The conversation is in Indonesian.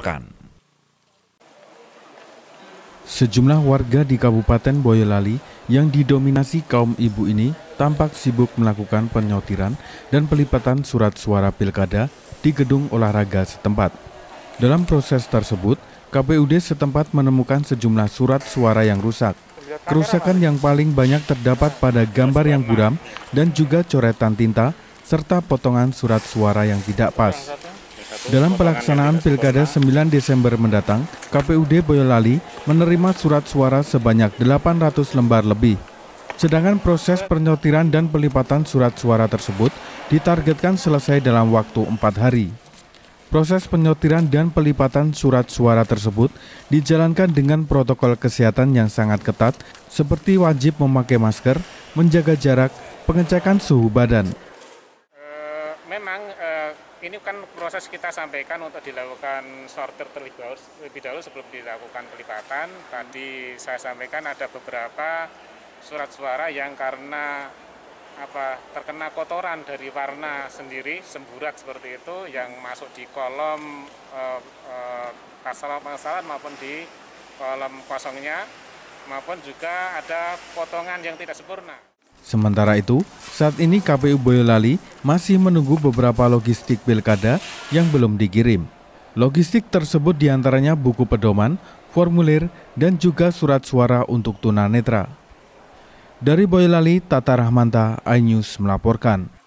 melaporkan. Sejumlah warga di Kabupaten Boyolali yang didominasi kaum ibu ini tampak sibuk melakukan penyortiran dan pelipatan surat suara pilkada di gedung olahraga setempat. Dalam proses tersebut, KPUD setempat menemukan sejumlah surat suara yang rusak. Kerusakan yang paling banyak terdapat pada gambar yang buram dan juga coretan tinta, serta potongan surat suara yang tidak pas. Dalam pelaksanaan Pilkada 9 Desember mendatang, KPUD Boyolali menerima surat suara sebanyak 800 lembar lebih. Sedangkan proses penyortiran dan pelipatan surat suara tersebut ditargetkan selesai dalam waktu 4 hari. Proses penyortiran dan pelipatan surat suara tersebut dijalankan dengan protokol kesehatan yang sangat ketat, seperti wajib memakai masker, menjaga jarak, pengecekan suhu badan. Ini kan proses kita sampaikan untuk dilakukan sortir terlebih dahulu sebelum dilakukan pelipatan. Tadi saya sampaikan ada beberapa surat suara yang karena terkena kotoran dari warna sendiri, semburat seperti itu, yang masuk di kolom pasal-pasalan maupun di kolom kosongnya, maupun juga ada potongan yang tidak sempurna. Sementara itu, saat ini KPU Boyolali masih menunggu beberapa logistik pilkada yang belum dikirim. Logistik tersebut diantaranya buku pedoman, formulir, dan juga surat suara untuk tunanetra. Dari Boyolali, Tata Rahmanta, iNews melaporkan.